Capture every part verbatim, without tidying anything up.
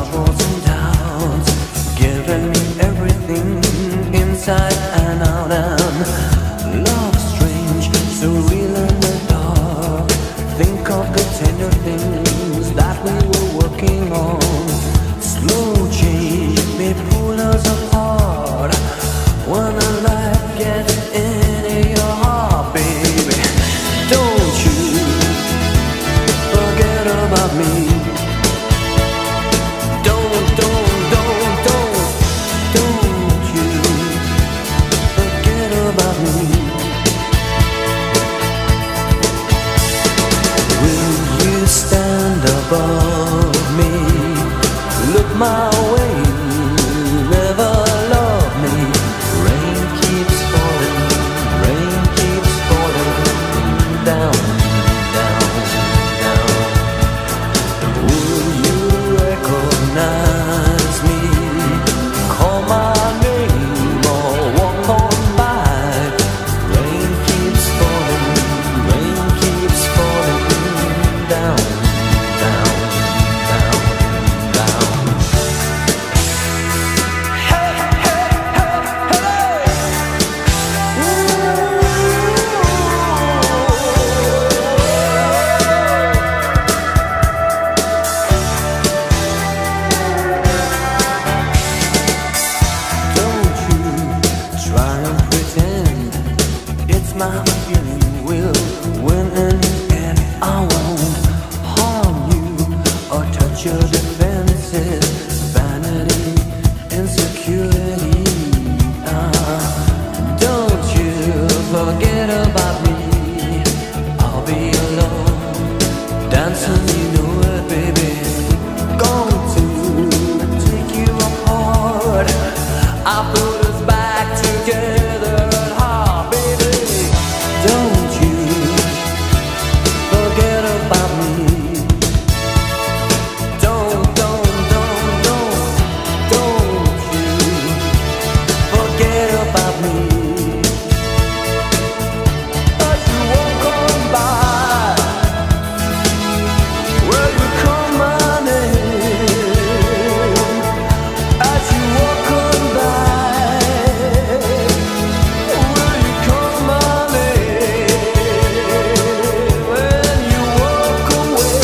troubles and doubts, giving me everything inside and out, and love strange, so real in the dark. Think of the tender things that we were working on. Slow change may pull us apart when the light gets into your heart, baby. Don't you forget about me. Don't, don't, don't, don't, don't you forget about me. Will you stand above me? Look my way, never love me. Rain keeps falling, rain keeps falling down, down, down. Will you recognize me? Call my name or walk on by. Rain keeps falling, rain keeps falling down, down, down, down. Hey, hey, hey, hey. Don't you try and pretend it's my feeling will win in the end. I won't harm you or touch your defenses. Vanity, insecurity. Ah, don't you forget about me. I'll be alone, dancing, you know it, baby. Going to take you apart. I put us back together at heart, baby. Don't you forget about me. Don't, don't, don't, don't, don't you forget about me. As you walk on by, will you call my name? As you walk on by, will you call my name? When you walk away.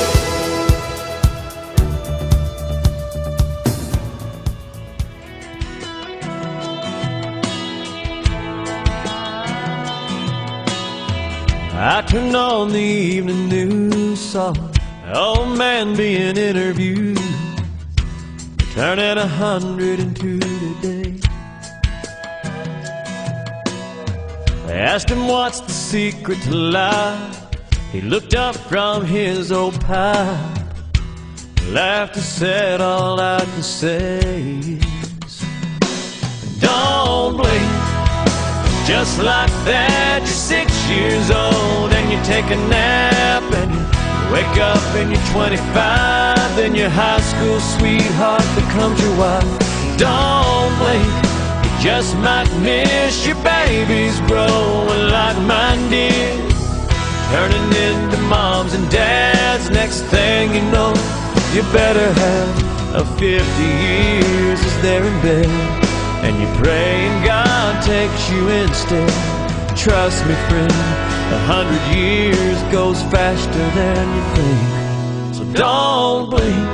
I turned on the evening news, saw an old man being interviewed. Turning a hundred and two today. They asked him what's the secret to life. He looked up from his old pipe, laughed and said, all I can say is, don't blink. Just like that, you're six years old and you take a nap and you wake up and you're twenty-five. Then your high school sweetheart becomes your wife. Don't blink, you just might miss your babies growing like mine did, turning into moms and dads. Next thing you know, you better have a fifty years as they're in bed, and you pray and God takes you instead. Trust me, friend, a hundred years goes faster than you think. So don't blink.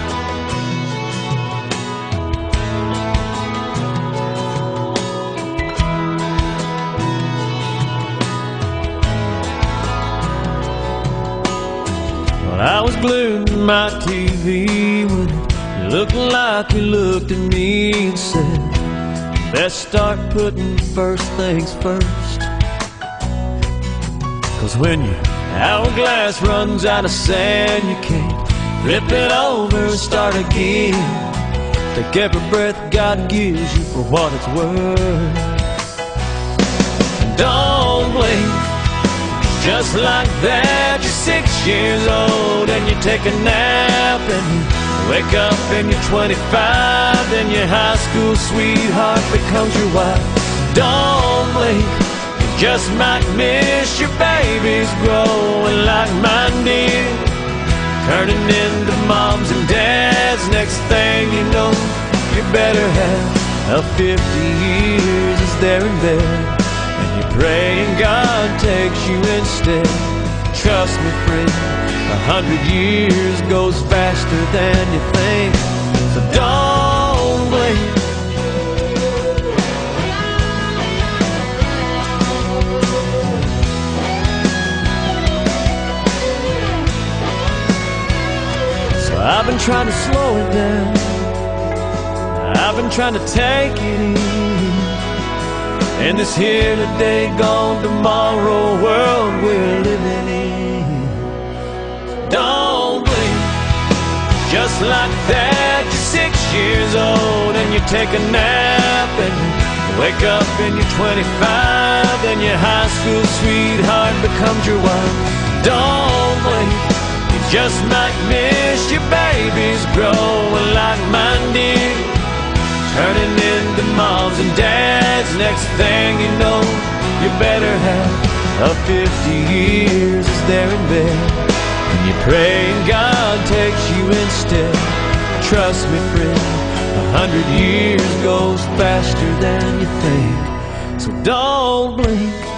Well, I was glued to my T V when it looked like he looked at me and said, best start putting first things first. Cause when your hourglass runs out of sand, you can't flip it over and start again. Take every breath God gives you for what it's worth. Don't blink. Just like that, you're six years old and you take a nap and you wake up and you're twenty-five. Then your high school sweetheart becomes your wife. Don't blink. Just might miss your babies growing like mine did, turning into moms and dads. Next next thing you know, you better have a fifty years is there in bed, and you're praying God takes you instead. Trust me, friend, a hundred years goes faster than you think, so don't blink. I've been trying to slow it down, I've been trying to take it easy, in this here today, gone tomorrow world we're living in. Don't blink, just like that, you're six years old and you take a nap, and you wake up and you're twenty-five, and your high school sweetheart becomes your wife. Don't blink, just might miss your babies growing like mine did, turning into moms and dads. Next thing you know, you better have a fifty years is there in bed, and you're praying God takes you instead. Trust me, friend, a hundred years goes faster than you think, so don't blink.